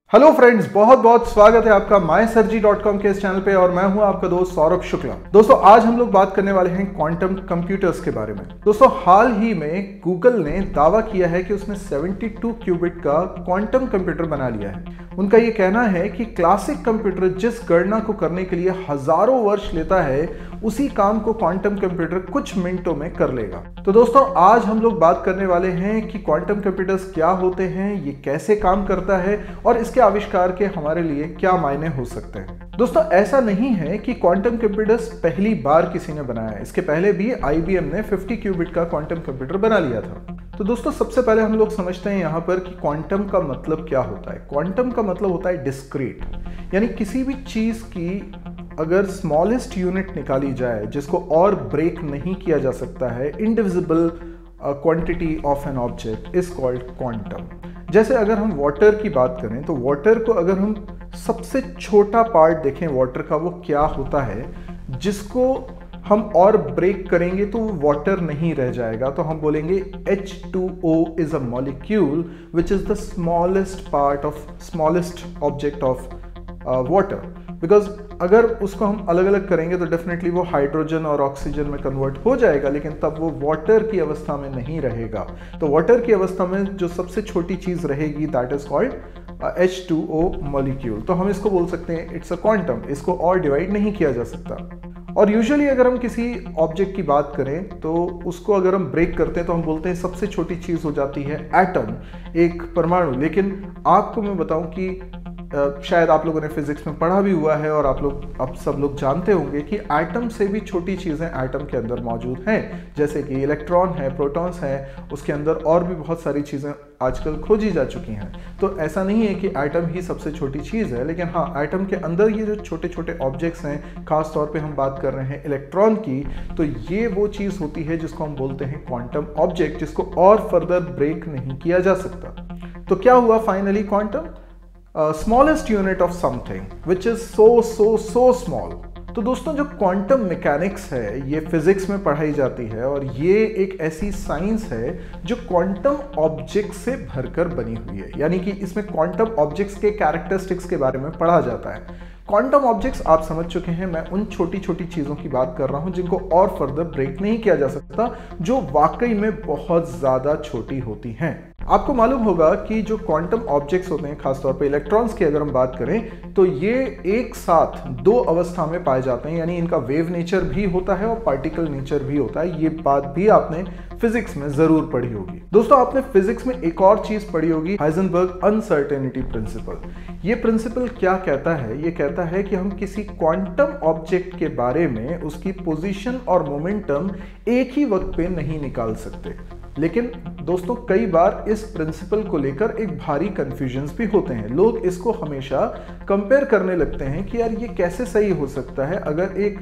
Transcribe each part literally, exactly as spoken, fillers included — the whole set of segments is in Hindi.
हेलो फ्रेंड्स, बहुत बहुत स्वागत है आपका माय सर्जी डॉट कॉम के इस चैनल पे और मैं हूं आपका दोस्त सौरभ शुक्ला। दोस्तों, आज हम लोग बात करने वाले हैं क्वांटम कंप्यूटर्स के बारे में। दोस्तों, हाल ही में गूगल ने दावा किया है कि उसने बहत्तर क्यूबिट का क्वांटम कंप्यूटर बना लिया है। उनका ये कहना है कि क्लासिक कंप्यूटर जिस गणना को करने के लिए हजारों वर्ष लेता है, उसी काम को क्वांटम कंप्यूटर कुछ मिनटों में कर लेगा। तो दोस्तों, आज हम लोग बात करने वाले हैं कि क्वांटम कंप्यूटर्स क्या होते हैं, ये कैसे काम करता है और इसके आविष्कार के हमारे लिए क्या मायने हो सकते हैं। दोस्तों, ऐसा नहीं है कि क्वांटम कंप्यूटर्स पहली बार किसी ने बनाया है। इसके पहले भी आई बी एम ने पचास क्यूबिट का क्वांटम कंप्यूटर बना लिया था। तो दोस्तों, सबसे पहले हम लोग समझते हैं यहाँ पर कि क्वांटम का मतलब क्या होता है। क्वांटम का मतलब होता है डिस्क्रीट, यानी किसी भी चीज की अगर स्मॉलेस्ट यूनिट निकाली जाए जिसको और ब्रेक नहीं किया जा सकता है, indivisible quantity of an object is called quantum. जैसे अगर हम वाटर की बात करें तो वाटर को अगर हम सबसे छोटा पार्ट देखें वाटर का, वो क्या होता है जिसको हम और ब्रेक करेंगे तो वो वाटर नहीं रह जाएगा, तो हम बोलेंगे H two O is a molecule which is the smallest part of smallest object of water. Because अगर उसको हम अलग अलग करेंगे तो डेफिनेटली वो हाइड्रोजन और ऑक्सीजन में कन्वर्ट हो जाएगा, लेकिन तब वो वाटर की अवस्था में नहीं रहेगा। तो वाटर की अवस्था में जो सबसे छोटी चीज रहेगी that is called H two O molecule. तो हम इसको बोल सकते हैं इट्स अ क्वांटम। इसको और डिवाइड नहीं किया जा सकता। और यूजुअली अगर हम किसी ऑब्जेक्ट की बात करें तो उसको अगर हम ब्रेक करते हैं तो हम बोलते हैं सबसे छोटी चीज हो जाती है एटम, एक परमाणु। लेकिन आपको मैं बताऊं कि Uh, शायद आप लोगों ने फिजिक्स में पढ़ा भी हुआ है और आप लोग अब सब लोग जानते होंगे कि एटम से भी छोटी चीज़ें एटम के अंदर मौजूद हैं, जैसे कि इलेक्ट्रॉन है, प्रोटॉन्स हैं, उसके अंदर और भी बहुत सारी चीज़ें आजकल खोजी जा चुकी हैं। तो ऐसा नहीं है कि एटम ही सबसे छोटी चीज़ है, लेकिन हाँ, एटम के अंदर ये जो छोटे छोटे ऑब्जेक्ट्स हैं, खास तौर पे हम बात कर रहे हैं इलेक्ट्रॉन की, तो ये वो चीज़ होती है जिसको हम बोलते हैं क्वांटम ऑब्जेक्ट, जिसको और फर्दर ब्रेक नहीं किया जा सकता। तो क्या हुआ finally? Quantum smallest unit of something which is so so so small. तो दोस्तों, जो क्वांटम मैकेनिक्स है ये फिजिक्स में पढ़ाई जाती है और ये एक ऐसी साइंस है जो क्वांटम ऑब्जेक्ट्स से भरकर बनी हुई है, यानी कि इसमें क्वांटम ऑब्जेक्ट्स के कैरेक्टरिस्टिक्स के बारे में पढ़ा जाता है। क्वांटम ऑब्जेक्ट्स आप समझ चुके हैं, मैं उन छोटी छोटी चीज़ों की बात कर रहा हूं जिनको और फर्दर ब्रेक नहीं किया जा सकता, जो वाकई में बहुत ज़्यादा छोटी होती हैं। आपको मालूम होगा कि जो क्वांटम ऑब्जेक्ट्स होते हैं, खासतौर पे इलेक्ट्रॉन्स की अगर हम बात करें तो ये एक साथ दो अवस्था में पाए जाते हैं, यानी इनका वेव नेचर भी होता है और पार्टिकल नेचर भी होता है। ये बात भी आपने फिजिक्स में जरूर पढ़ी होगी। दोस्तों, आपने फिजिक्स में एक और चीज पढ़ी होगी, हाइजेनबर्ग अनसर्टेनिटी प्रिंसिपल। ये प्रिंसिपल क्या कहता है? ये कहता है कि हम किसी क्वांटम ऑब्जेक्ट के बारे में उसकी पोजीशन और मोमेंटम एक ही वक्त पे नहीं निकाल सकते। लेकिन दोस्तों, कई बार इस प्रिंसिपल को लेकर एक भारी कंफ्यूजन्स भी होते हैं। लोग इसको हमेशा कंपेयर करने लगते हैं कि यार ये कैसे सही हो सकता है, अगर एक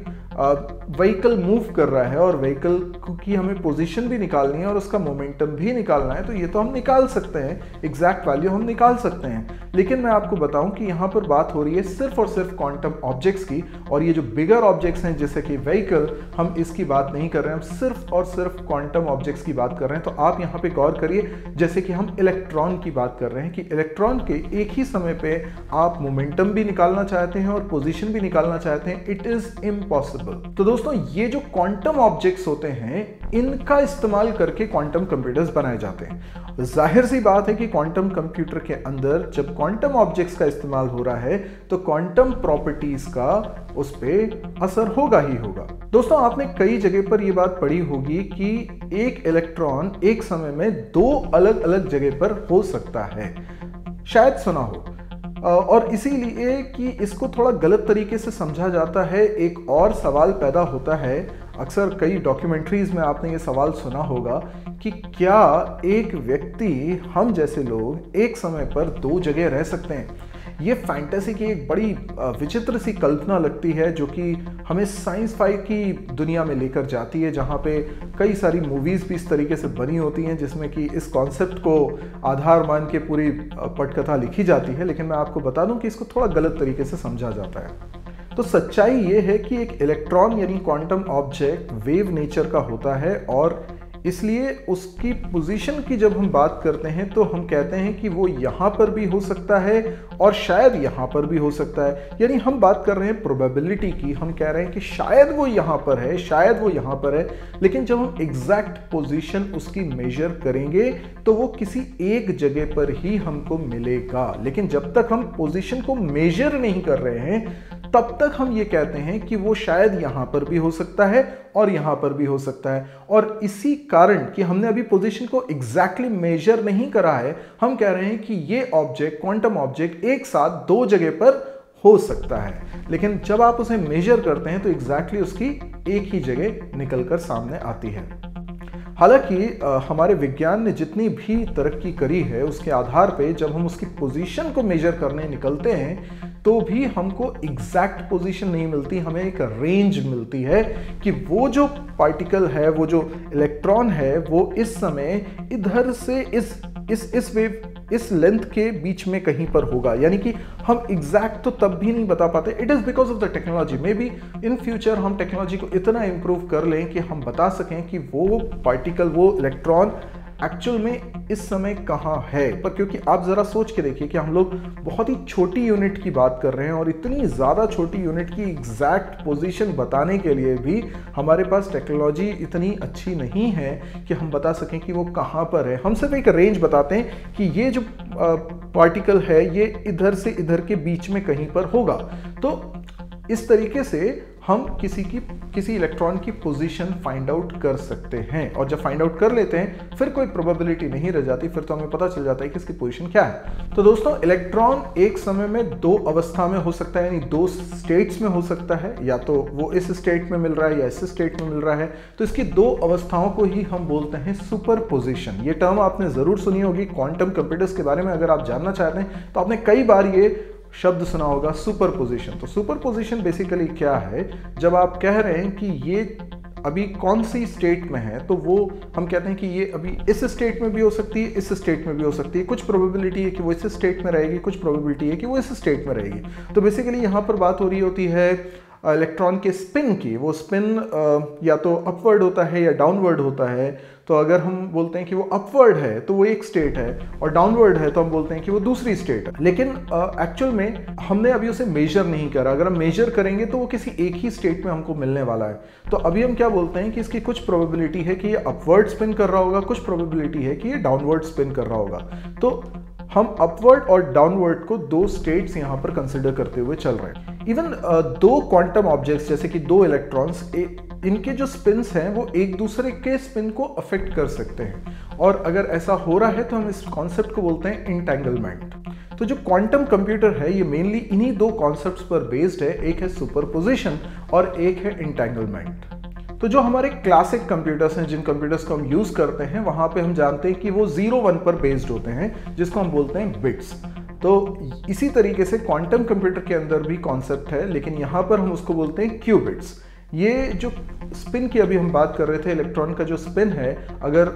व्हीकल मूव कर रहा है और व्हीकल की हमें पोजीशन भी निकालनी है और उसका मोमेंटम भी निकालना है, तो ये तो हम निकाल सकते हैं, एग्जैक्ट वैल्यू हम निकाल सकते हैं। लेकिन मैं आपको बताऊं कि यहाँ पर बात हो रही है सिर्फ और सिर्फ क्वांटम ऑब्जेक्ट्स की, और ये जो बिगर ऑब्जेक्ट्स हैं जैसे कि व्हीकल, हम इसकी बात नहीं कर रहे हैं, हम सिर्फ और सिर्फ क्वांटम ऑब्जेक्ट्स की बात कर रहे हैं। तो आप यहाँ पे गौर करिए, जैसे कि हम इलेक्ट्रॉन की बात कर रहे हैं कि इलेक्ट्रॉन के एक ही समय पे आप मोमेंटम भी निकालना चाहते हैं और पोजीशन भी निकालना चाहते हैं, इट इज इम्पॉसिबल। तो दोस्तों, ये जो क्वांटम ऑब्जेक्ट्स होते हैं, इनका इस्तेमाल करके क्वांटम कंप्यूटर्स बनाए जाते हैं। जाहिर सी बात है कि क्वांटम कंप्यूटर के अंदर जब क्वांटम ऑब्जेक्ट्स का इस्तेमाल हो रहा है तो क्वांटम प्रॉपर्टीज का उस पर असर होगा ही होगा। दोस्तों, आपने कई जगह पर यह बात पढ़ी होगी कि एक इलेक्ट्रॉन एक समय में दो अलग अलग जगह पर हो सकता है, शायद सुना हो। और इसीलिए कि इसको थोड़ा गलत तरीके से समझा जाता है, एक और सवाल पैदा होता है। अक्सर कई डॉक्यूमेंट्रीज में आपने ये सवाल सुना होगा कि क्या एक व्यक्ति, हम जैसे लोग, एक समय पर दो जगह रह सकते हैं? ये फैंटेसी की एक बड़ी विचित्र सी कल्पना लगती है, जो कि हमें साइंस फाई की दुनिया में लेकर जाती है, जहाँ पे कई सारी मूवीज़ भी इस तरीके से बनी होती हैं जिसमें कि इस कॉन्सेप्ट को आधार मान के पूरी पटकथा लिखी जाती है। लेकिन मैं आपको बता दूं कि इसको थोड़ा गलत तरीके से समझा जाता है। तो सच्चाई ये है कि एक इलेक्ट्रॉन यानी क्वांटम ऑब्जेक्ट वेव नेचर का होता है और इसलिए उसकी पोजीशन की जब हम बात करते हैं तो हम कहते हैं कि वो यहाँ पर भी हो सकता है और शायद यहाँ पर भी हो सकता है। यानी हम बात कर रहे हैं प्रोबेबिलिटी की, हम कह रहे हैं कि शायद वो यहाँ पर है, शायद वो यहाँ पर है, लेकिन जब हम एग्जैक्ट पोजीशन उसकी मेजर करेंगे तो वो किसी एक जगह पर ही हमको मिलेगा। लेकिन जब तक हम पोजीशन को मेजर नहीं कर रहे हैं तब तक हम ये कहते हैं कि वो शायद यहां पर भी हो सकता है और यहां पर भी हो सकता है। और इसी कारण कि हमने अभी पोजीशन को एग्जैक्टली मेजर नहीं करा है, हम कह रहे हैं कि ये ऑब्जेक्ट, क्वांटम ऑब्जेक्ट एक साथ दो जगह पर हो सकता है। लेकिन जब आप उसे मेजर करते हैं तो एग्जैक्टली उसकी एक ही जगह निकलकर सामने आती है। हालांकि हमारे विज्ञान ने जितनी भी तरक्की करी है उसके आधार पे जब हम उसकी पोजीशन को मेजर करने निकलते हैं तो भी हमको एग्जैक्ट पोजीशन नहीं मिलती, हमें एक रेंज मिलती है कि वो जो पार्टिकल है, वो जो इलेक्ट्रॉन है, वो इस समय इधर से इस इस इस वेव इस लेंथ के बीच में कहीं पर होगा। यानी कि हम एग्जैक्ट तो तब भी नहीं बता पाते। It is because of the technology. Maybe in future हम टेक्नोलॉजी को इतना इंप्रूव कर लें कि हम बता सकें कि वो पार्टिकल, वो इलेक्ट्रॉन एक्चुअल में इस समय कहाँ है। पर क्योंकि आप ज़रा सोच के देखिए कि हम लोग बहुत ही छोटी यूनिट की बात कर रहे हैं और इतनी ज़्यादा छोटी यूनिट की एग्जैक्ट पोजीशन बताने के लिए भी हमारे पास टेक्नोलॉजी इतनी अच्छी नहीं है कि हम बता सकें कि वो कहाँ पर है। हम सिर्फ एक रेंज बताते हैं कि ये जो पार्टिकल है ये इधर से इधर के बीच में कहीं पर होगा। तो इस तरीके से हम किसी की किसी इलेक्ट्रॉन की पोजीशन फाइंड आउट कर सकते हैं। और जब फाइंड आउट कर लेते हैं फिर कोई प्रोबेबिलिटी नहीं रह जाती, फिर तो हमें पता चल जाता है कि इसकी पोजीशन क्या है। तो दोस्तों, इलेक्ट्रॉन एक समय में दो अवस्था में हो सकता है, यानी दो स्टेट्स में हो सकता है। या तो वो इस स्टेट में मिल रहा है या इस स्टेट में मिल रहा है। तो इसकी दो अवस्थाओं को ही हम बोलते हैं सुपरपोजिशन। ये टर्म आपने जरूर सुनी होगी क्वांटम कंप्यूटर्स के बारे में। अगर आप जानना चाहते हैं तो आपने कई बार ये शब्द सुना होगा, सुपरपोजिशन। तो सुपरपोजिशन बेसिकली क्या है, जब आप कह रहे हैं कि ये अभी कौन सी स्टेट में है, तो वो हम कहते हैं कि ये अभी इस स्टेट में भी हो सकती है, इस स्टेट में भी हो सकती है। कुछ प्रोबेबिलिटी है कि वो इस स्टेट में रहेगी, कुछ प्रोबेबिलिटी है कि वो इस स्टेट में रहेगी। तो बेसिकली यहाँ पर बात हो रही होती है इलेक्ट्रॉन के स्पिन की। वो स्पिन या तो अपवर्ड होता है या डाउनवर्ड होता है। तो अगर हम बोलते हैं कि वो अपवर्ड है तो वो एक स्टेट है, और डाउनवर्ड है तो हम बोलते हैं कि वो दूसरी स्टेट है। लेकिन एक्चुअल uh, में हमने अभी उसे मेजर नहीं करा। अगर हम मेजर करेंगे तो वो किसी एक ही स्टेट में हमको मिलने वाला है। तो अभी हम क्या बोलते हैं कि इसकी कुछ प्रोबेबिलिटी है कि ये अपवर्ड स्पिन कर रहा होगा, कुछ प्रोबेबिलिटी है कि ये डाउनवर्ड स्पिन कर रहा होगा। तो हम अपवर्ड और डाउनवर्ड को दो स्टेट्स यहां पर कंसिडर करते हुए चल रहे हैं। इवन uh, दो क्वांटम ऑब्जेक्ट्स जैसे कि दो इलेक्ट्रॉन्स, इनके जो स्पिन्स हैं वो एक दूसरे के स्पिन को अफेक्ट कर सकते हैं। और अगर ऐसा हो रहा है तो हम इस कॉन्सेप्ट को बोलते हैं इंटेंगलमेंट। तो जो क्वांटम कंप्यूटर है ये मेनली इन्हीं दो कॉन्सेप्ट्स पर बेस्ड है। एक है सुपरपोजिशन और एक है इंटेंगलमेंट। तो जो हमारे क्लासिक कंप्यूटर्स हैं, जिन कंप्यूटर्स को हम यूज करते हैं, वहां पे हम जानते हैं कि वो जीरो वन पर बेस्ड होते हैं, जिसको हम बोलते हैं बिट्स। तो इसी तरीके से क्वांटम कंप्यूटर के अंदर भी कॉन्सेप्ट है, लेकिन यहाँ पर हम उसको बोलते हैं क्यूबिट्स। ये जो स्पिन की अभी हम बात कर रहे थे, इलेक्ट्रॉन का जो स्पिन है, अगर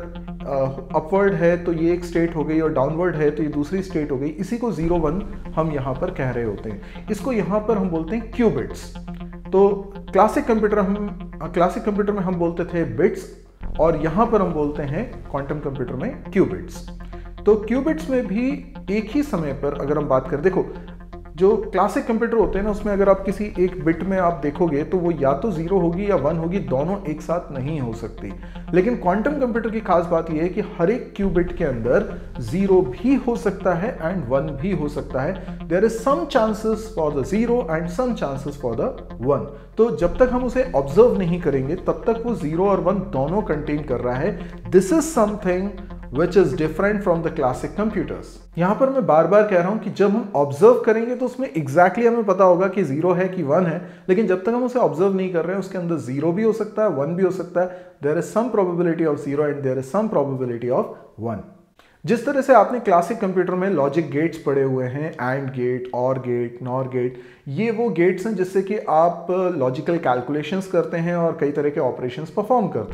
अपवर्ड है तो ये एक स्टेट हो गई और डाउनवर्ड है तो ये दूसरी स्टेट हो गई। इसी को जीरो वन हम यहाँ पर कह रहे होते हैं। इसको यहाँ पर हम बोलते हैं क्यूबिट्स। तो क्लासिक कंप्यूटर हम क्लासिक कंप्यूटर में हम बोलते थे बिट्स, और यहाँ पर हम बोलते हैं क्वांटम कंप्यूटर में क्यूबिट्स। तो क्यूबिट्स में भी एक ही समय पर अगर हम बात करें, देखो जो क्लासिक कंप्यूटर होते हैं ना, उसमें अगर आप किसी एक बिट में आप देखोगे तो वो या तो जीरो होगी या वन होगी, दोनों एक साथ नहीं हो सकती। लेकिन क्वांटम कंप्यूटर की खास बात यह है कि हर एक क्यूबिट के अंदर जीरो भी हो सकता है एंड वन भी हो सकता है। There is some chances for the zero and some chances for the one. तो जब तक हम उसे ऑब्जर्व नहीं करेंगे तब तक वो जीरो और वन दोनों कंटेन कर रहा है। This is something which is different from the classic computers। यहां पर मैं बार बार कह रहा हूं कि जब हम ऑब्जर्व करेंगे तो उसमें एग्जैक्टली exactly हमें पता होगा कि जीरो है कि वन है, लेकिन जब तक हम उसे ऑब्जर्व नहीं कर रहे हैं उसके अंदर जीरो भी हो सकता है, वन भी हो सकता है। There is some probability of zero and there is some probability of one. जिस तरह से आपने क्लासिक कंप्यूटर में लॉजिक गेट्स पढ़े हुए हैं, एंड गेट, और गेट, नॉर गेट, ये वो गेट्स हैं जिससे कि आप लॉजिकल कैलकुलेशंस करते हैं और कई तरह के ऑपरेशंस परफॉर्म करते हैं।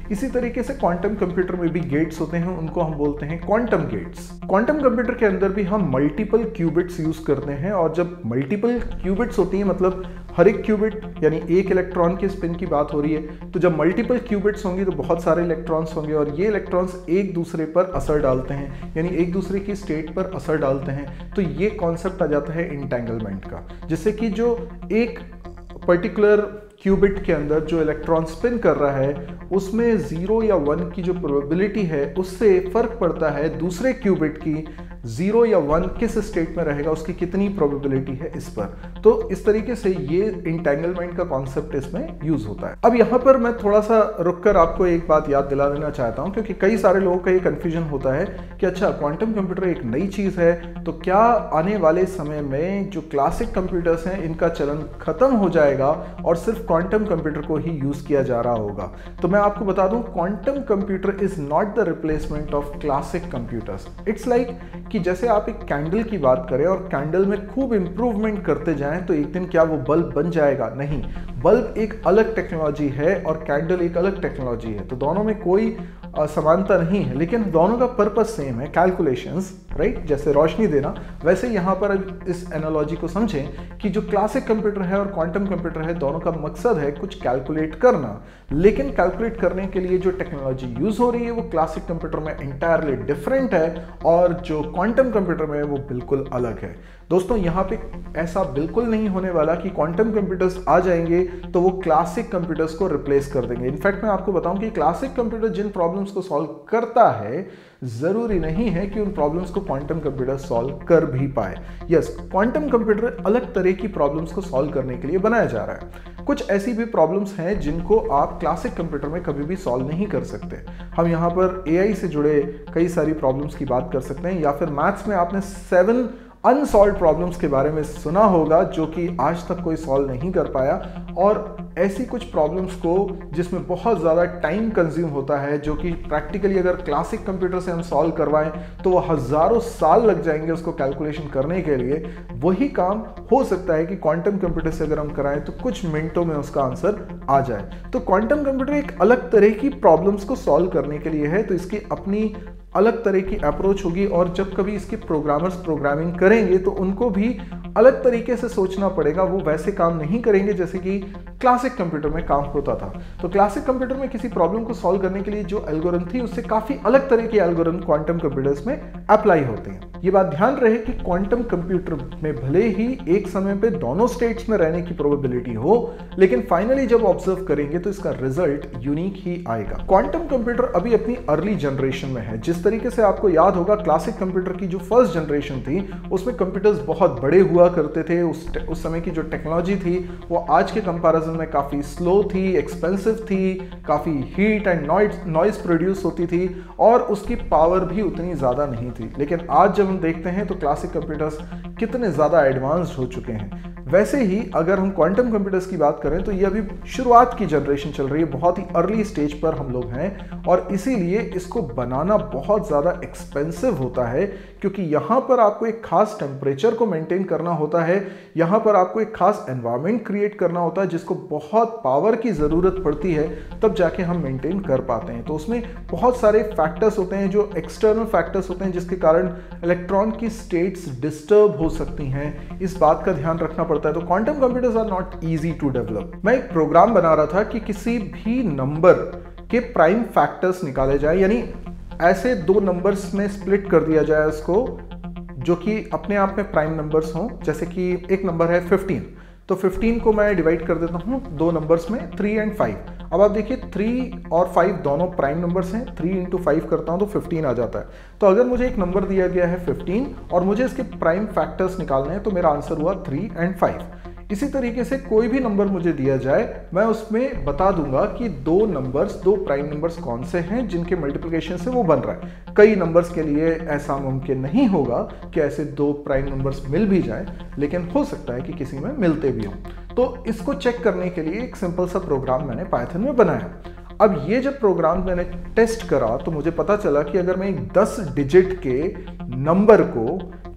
इसी तरीके से क्वांटम कंप्यूटर में भी गेट्स होते हैं, उनको हम बोलते हैं क्वांटम गेट्स। क्वांटम कंप्यूटर के अंदर भी हम मल्टीपल क्यूबिट्स यूज करते हैं, और जब मल्टीपल क्यूबिट्स होती हैं मतलब हर एक क्यूबिट यानी एक इलेक्ट्रॉन के स्पिन की बात हो रही है, तो जब मल्टीपल क्यूबिट्स होंगी तो बहुत सारे इलेक्ट्रॉन्स होंगे, और ये इलेक्ट्रॉन्स एक दूसरे पर असर डालते हैं यानी एक दूसरे की स्टेट पर असर डालते हैं। तो ये कॉन्सेप्ट आ जाता है इंटेंगलमेंट का, जिससे कि जो एक पर्टिकुलर क्यूबिट के अंदर जो इलेक्ट्रॉन स्पिन कर रहा है उसमें जीरो या वन की जो प्रोबेबिलिटी है उससे फर्क पड़ता है दूसरे क्यूबिट की जीरो या वन किस स्टेट में रहेगा, उसकी कितनी प्रोबेबिलिटी है इस पर। तो इस तरीके से ये इंटेंगलमेंट का कॉन्सेप्ट इसमें यूज होता है। अब यहाँ पर मैं थोड़ा सा रुककर आपको एक बात याद दिला देना चाहता हूँ, क्योंकि कई सारे लोगों का ये कंफ्यूजन होता है कि अच्छा क्वांटम कंप्यूटर एक नई चीज है, तो क्या आने वाले समय में जो क्लासिक कंप्यूटर्स हैं इनका चलन खत्म हो जाएगा और सिर्फ क्वांटम कंप्यूटर को ही यूज किया जा रहा होगा। तो मैं आपको बता दूं, quantum computer is not the replacement of classic computers. It's like कि जैसे आप एक कैंडल की बात करें और कैंडल में खूब इंप्रूवमेंट करते जाएं तो एक दिन क्या वो बल्ब बन जाएगा? नहीं, बल्ब एक अलग टेक्नोलॉजी है और कैंडल एक अलग टेक्नोलॉजी है, तो दोनों में कोई समानता नहीं है, लेकिन दोनों का पर्पस सेम है, कैलकुलेशंस, राइट। जैसे रोशनी देना, वैसे यहाँ पर इस एनालॉजी को समझें कि जो क्लासिक कंप्यूटर है और क्वांटम कंप्यूटर है दोनों का मकसद है कुछ कैलकुलेट करना, लेकिन कैलकुलेट करने के लिए जो टेक्नोलॉजी यूज हो रही है वो क्लासिक कंप्यूटर में इंटायरली डिफरेंट है और जो क्वांटम कंप्यूटर में है वो बिल्कुल अलग है। दोस्तों यहाँ पे ऐसा बिल्कुल नहीं होने वाला कि क्वांटम कंप्यूटर्स आ जाएंगे तो वो क्लासिक कंप्यूटर्स को रिप्लेस कर देंगे। इनफैक्ट मैं आपको बताऊं कि क्लासिक कंप्यूटर जिन प्रॉब्लम्स को सॉल्व करता है जरूरी नहीं है कि उन प्रॉब्लम्स को क्वांटम कंप्यूटर सॉल्व कर भी पाए। यस, क्वांटम कंप्यूटर अलग तरह की प्रॉब्लम्स को सॉल्व करने के लिए बनाया जा रहा है। कुछ ऐसी भी प्रॉब्लम्स हैं जिनको आप क्लासिक कंप्यूटर में कभी भी सॉल्व नहीं कर सकते। हम यहाँ पर एआई से जुड़े कई सारी प्रॉब्लम्स की बात कर सकते हैं, या फिर मैथ्स में आपने सेवन अनसॉल्व प्रॉब्लम्स के बारे में सुना होगा जो कि आज तक कोई सॉल्व नहीं कर पाया, और ऐसी कुछ प्रॉब्लम्स को जिसमें बहुत ज़्यादा टाइम कंज्यूम होता है, जो कि प्रैक्टिकली अगर क्लासिक कंप्यूटर से हम सॉल्व करवाएं तो वो हज़ारों साल लग जाएंगे उसको कैलकुलेशन करने के लिए। वही काम हो सकता है कि क्वांटम कंप्यूटर से अगर हम कराएं तो कुछ मिनटों में उसका आंसर आ जाए। तो क्वांटम कंप्यूटर एक अलग तरह की प्रॉब्लम्स को सॉल्व करने के लिए है, तो इसकी अपनी अलग तरह की अप्रोच होगी, और जब कभी इसके प्रोग्रामर्स प्रोग्रामिंग करेंगे तो उनको भी अलग तरीके से सोचना पड़ेगा। वो वैसे काम नहीं करेंगे जैसे कि क्लासिक कंप्यूटर में काम होता था। तो क्लासिक कंप्यूटर में किसी प्रॉब्लम को सॉल्व करने के लिए जो एल्गोरिथम थी उससे काफी अलग तरह के एल्गोरिथम क्वांटम कंप्यूटर्स में अप्लाई होते हैं। ये बात ध्यान रहे कि क्वांटम कंप्यूटर में भले ही एक समय पे दोनों स्टेट्स में रहने की प्रोबेबिलिटी हो, लेकिन फाइनली जब ऑब्जर्व करेंगे तो इसका रिजल्ट यूनिक ही आएगा। क्वांटम कंप्यूटर अभी अपनी अर्ली जनरेशन में है। जिस तरीके से आपको याद होगा क्लासिक कंप्यूटर की जो फर्स्ट जनरेशन थी उसमें कंप्यूटर्स बहुत बड़े हुआ करते थे। उस उस समय की जो टेक्नोलॉजी थी वो आज के कंपैरिजन में काफी स्लो थी, एक्सपेंसिव थी, काफी heat and noise noise produce होती थी, और उसकी पावर भी उतनी ज्यादा नहीं थी। लेकिन आज जब हम देखते हैं तो क्लासिक कंप्यूटर्स कितने ज्यादा एडवांस्ड हो चुके हैं। वैसे ही अगर हम क्वांटम कंप्यूटर्स की बात करें तो ये अभी शुरुआत की जनरेशन चल रही है, बहुत ही अर्ली स्टेज पर हम लोग हैं, और इसीलिए इसको बनाना बहुत ज़्यादा एक्सपेंसिव होता है, क्योंकि यहाँ पर आपको एक खास टेम्परेचर को मेंटेन करना होता है, यहाँ पर आपको एक खास एनवायरनमेंट क्रिएट करना होता है जिसको बहुत पावर की ज़रूरत पड़ती है, तब जाके हम मेंटेन कर पाते हैं। तो उसमें बहुत सारे फैक्टर्स होते हैं जो एक्सटर्नल फैक्टर्स होते हैं जिसके कारण इलेक्ट्रॉन की स्टेट्स डिस्टर्ब हो सकती हैं। इस बात का ध्यान रखना पड़ता है। तो quantum computers are not easy to develop. मैं एक प्रोग्राम बना रहा था कि किसी भी नंबर के प्राइम फैक्टर्स निकाले जाए, यानी ऐसे दो नंबर्स में स्प्लिट कर दिया जाए उसको जो कि अपने आप में प्राइम नंबर्स हों। जैसे कि एक नंबर है फिफ्टीन, तो फिफ्टीन को मैं डिवाइड कर देता हूं दो नंबर्स में, थ्री एंड फाइव। अब आप देखिए थ्री और फाइव दोनों प्राइम नंबर्स हैं, थ्री इंटू फाइव करता हूं तो फिफ्टीन आ जाता है। तो अगर मुझे एक नंबर दिया गया है फिफ्टीन और मुझे इसके प्राइम फैक्टर्स निकालने हैं तो मेरा आंसर हुआ थ्री एंड फाइव। इसी तरीके से कोई भी नंबर मुझे दिया जाए मैं उसमें बता दूंगा कि दो नंबर्स, दो प्राइम नंबर्स कौन से हैं जिनके मल्टीप्लिकेशन से वो बन रहा है। कई नंबर्स के लिए ऐसा मुमकिन नहीं होगा कि ऐसे दो प्राइम नंबर्स मिल भी जाएं, लेकिन हो सकता है कि किसी में मिलते भी हों। तो इसको चेक करने के लिए एक सिंपल सा प्रोग्राम मैंने पाइथन में बनाया। अब ये जब प्रोग्राम मैंने टेस्ट करा तो मुझे पता चला कि अगर मैं एक दस डिजिट के नंबर को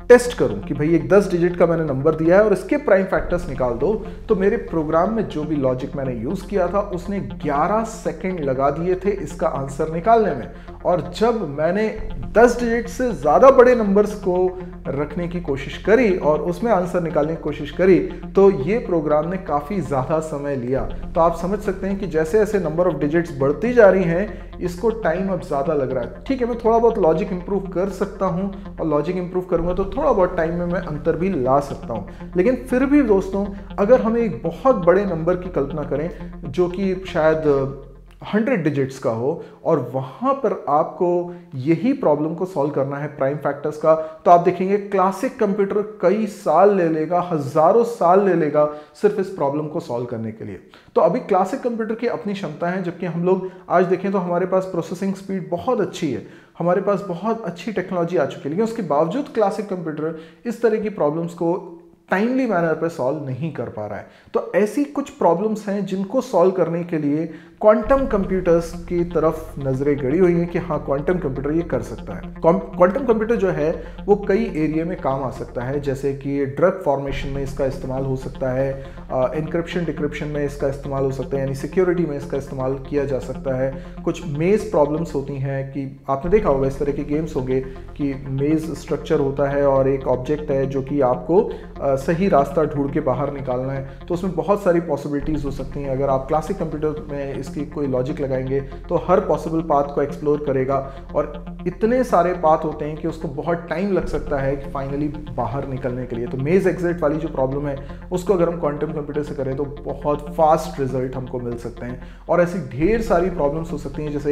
टेस्ट करूं कि भाई एक दस डिजिट का मैंने नंबर दिया है और इसके प्राइम फैक्टर्स निकाल दो, तो मेरे प्रोग्राम में जो भी लॉजिक मैंने यूज किया था उसने ग्यारह सेकंड लगा दिए थे इसका आंसर निकालने में। और जब मैंने दस डिजिट से ज्यादा बड़े नंबर्स को रखने की कोशिश करी और उसमें आंसर निकालने की कोशिश करी, तो ये प्रोग्राम ने काफी ज्यादा समय लिया। तो आप समझ सकते हैं कि जैसे जैसे नंबर ऑफ डिजिट्स बढ़ती जा रही हैं, इसको टाइम अब ज्यादा लग रहा है। ठीक है, मैं थोड़ा बहुत लॉजिक इंप्रूव कर सकता हूं और लॉजिक इंप्रूव करूंगा तो थोड़ा बहुत टाइम में मैं अंतर भी ला सकता हूं। लेकिन फिर भी दोस्तों, अगर हमें एक बहुत बड़े नंबर की कल्पना करें जो कि शायद हंड्रेड डिजिट्स का हो और वहां पर आपको यही प्रॉब्लम को सॉल्व करना है प्राइम फैक्टर्स का, तो आप देखेंगे क्लासिक कंप्यूटर कई साल ले लेगा, हजारों साल ले लेगा सिर्फ इस प्रॉब्लम को सॉल्व करने के लिए। तो अभी क्लासिक कंप्यूटर की अपनी क्षमता है, जबकि हम लोग आज देखें तो हमारे पास प्रोसेसिंग स्पीड बहुत अच्छी है, हमारे पास बहुत अच्छी टेक्नोलॉजी आ चुकी है, लेकिन उसके बावजूद क्लासिक कंप्यूटर इस तरह की प्रॉब्लम्स को टाइमली मैनर पे सॉल्व नहीं कर पा रहा है। तो ऐसी कुछ प्रॉब्लम्स हैं जिनको सॉल्व करने के लिए क्वांटम कंप्यूटर्स की तरफ नजरें गड़ी हुई हैं कि हाँ, क्वांटम कंप्यूटर ये कर सकता है। क्वांटम कंप्यूटर जो है वो कई एरिया में काम आ सकता है, जैसे कि ड्रग फॉर्मेशन में इसका इस्तेमाल हो सकता है, इंक्रिप्शन डिक्रिप्शन में इसका इस्तेमाल हो सकता है, यानी सिक्योरिटी में इसका इस्तेमाल किया जा सकता है। कुछ मेज प्रॉब्लम्स होती हैं कि आपने देखा होगा इस तरह के गेम्स होंगे कि मेज स्ट्रक्चर होता है और एक ऑब्जेक्ट है जो कि आपको आ, सही रास्ता ढूंढ के बाहर निकालना है। तो उसमें बहुत सारी पॉसिबिलिटीज हो सकती हैं। अगर आप क्लासिक कंप्यूटर में इसकी कोई लॉजिक लगाएंगे तो हर पॉसिबल पाथ को एक्सप्लोर करेगा और इतने सारे पाथ होते हैं कि उसको बहुत टाइम लग सकता है कि फाइनली बाहर निकलने के लिए। तो मेज एग्जिट वाली जो प्रॉब्लम है उसको अगर हम क्वांटम कंप्यूटर से करें तो बहुत फास्ट रिजल्ट हमको मिल सकते हैं। और ऐसी ढेर सारी प्रॉब्लम्स हो सकती हैं, जैसे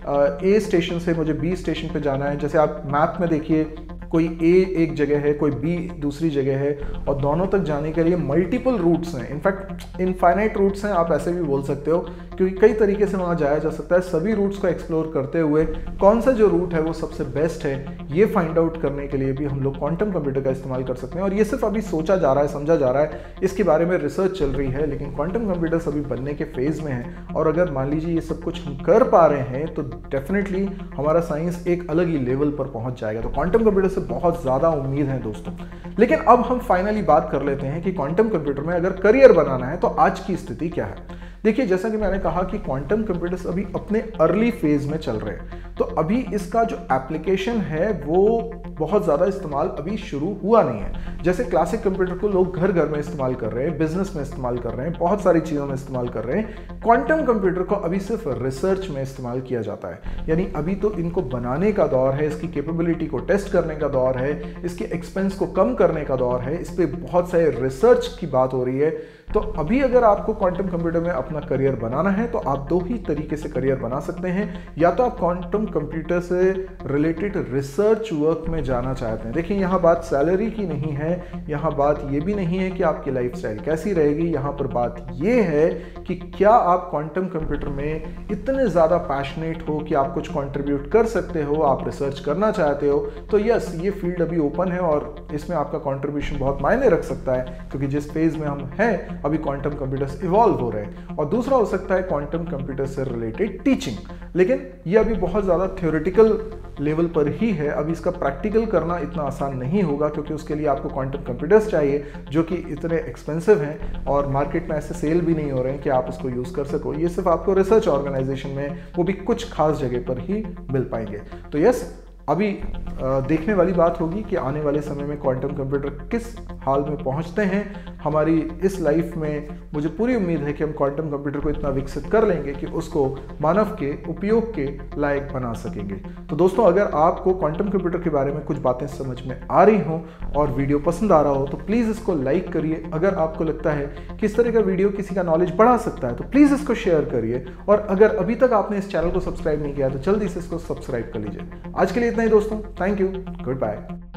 ए स्टेशन से मुझे बी स्टेशन पे जाना है। जैसे आप मैप में देखिए, कोई ए एक जगह है, कोई बी दूसरी जगह है और दोनों तक जाने के लिए मल्टीपल रूट्स हैं, इनफैक्ट इनफाइनाइट रूट्स हैं, आप ऐसे भी बोल सकते हो, क्योंकि कई तरीके से वहाँ जाया जा सकता है। सभी रूट्स को एक्सप्लोर करते हुए कौन सा जो रूट है वो सबसे बेस्ट है, ये फाइंड आउट करने के लिए भी हम लोग क्वांटम कंप्यूटर का इस्तेमाल कर सकते हैं। और ये सिर्फ अभी सोचा जा रहा है, समझा जा रहा है, इसके बारे में रिसर्च चल रही है, लेकिन क्वांटम कंप्यूटर्स अभी बनने के फेज में है। और अगर मान लीजिए ये सब कुछ हम कर पा रहे हैं तो डेफिनेटली हमारा साइंस एक अलग ही लेवल पर पहुंच जाएगा। तो क्वांटम कंप्यूटर से बहुत ज्यादा उम्मीद है दोस्तों। लेकिन अब हम फाइनली बात कर लेते हैं कि क्वांटम कंप्यूटर में अगर करियर बनाना है तो आज की स्थिति क्या है। देखिए, जैसा कि मैंने कहा कि क्वांटम कंप्यूटर्स अभी अपने अर्ली फेज में चल रहे हैं, तो अभी इसका जो एप्लीकेशन है वो बहुत ज़्यादा इस्तेमाल अभी शुरू हुआ नहीं है। जैसे क्लासिक कंप्यूटर को लोग घर घर में इस्तेमाल कर रहे हैं, बिजनेस में इस्तेमाल कर रहे हैं, बहुत सारी चीज़ों में इस्तेमाल कर रहे हैं। क्वांटम कंप्यूटर को अभी सिर्फ रिसर्च में इस्तेमाल किया जाता है, यानी अभी तो इनको बनाने का दौर है, इसकी कैपेबिलिटी को टेस्ट करने का दौर है, इसके एक्सपेंस को कम करने का दौर है, इस पर बहुत सारे रिसर्च की बात हो रही है। तो अभी अगर आपको क्वांटम कंप्यूटर में अपना करियर बनाना है तो आप दो ही तरीके से करियर बना सकते हैं। या तो आप क्वांटम कंप्यूटर से रिलेटेड रिसर्च वर्क में जाना चाहते हैं। देखिए, यहाँ बात सैलरी की नहीं है, यहाँ बात ये भी नहीं है कि आपकी लाइफस्टाइल कैसी रहेगी, यहाँ पर बात ये है कि क्या आप क्वांटम कंप्यूटर में इतने ज़्यादा पैशनेट हो कि आप कुछ कंट्रीब्यूट कर सकते हो, आप रिसर्च करना चाहते हो। तो यस, ये फील्ड अभी ओपन है और इसमें आपका कंट्रीब्यूशन बहुत मायने रख सकता है, क्योंकि जिस फेज में हम हैं अभी क्वांटम कंप्यूटर्स इवॉल्व हो रहे हैं। और दूसरा हो सकता है क्वांटम कंप्यूटर से रिलेटेड टीचिंग, लेकिन ये अभी बहुत ज़्यादा थ्योरेटिकल लेवल पर ही है। अभी इसका प्रैक्टिकल करना इतना आसान नहीं होगा, क्योंकि उसके लिए आपको क्वांटम कंप्यूटर्स चाहिए जो कि इतने एक्सपेंसिव हैं और मार्केट में ऐसे सेल भी नहीं हो रहे हैं कि आप उसको यूज़ कर सको। ये सिर्फ आपको रिसर्च ऑर्गेनाइजेशन में, वो भी कुछ खास जगह पर ही मिल पाएंगे। तो यस, अभी देखने वाली बात होगी कि आने वाले समय में क्वांटम कंप्यूटर किस हाल में पहुंचते हैं। हमारी इस लाइफ में मुझे पूरी उम्मीद है कि हम क्वांटम कंप्यूटर को इतना विकसित कर लेंगे कि उसको मानव के उपयोग के लायक बना सकेंगे। तो दोस्तों, अगर आपको क्वांटम कंप्यूटर के बारे में कुछ बातें समझ में आ रही हों और वीडियो पसंद आ रहा हो तो प्लीज़ इसको लाइक करिए। अगर आपको लगता है कि इस तरह का वीडियो किसी का नॉलेज बढ़ा सकता है तो प्लीज़ इसको शेयर करिए। और अगर अभी तक आपने इस चैनल को सब्सक्राइब नहीं किया तो जल्दी से इसको सब्सक्राइब कर लीजिए। आज के लिए इतना ही दोस्तों, थैंक यू, गुड बाय।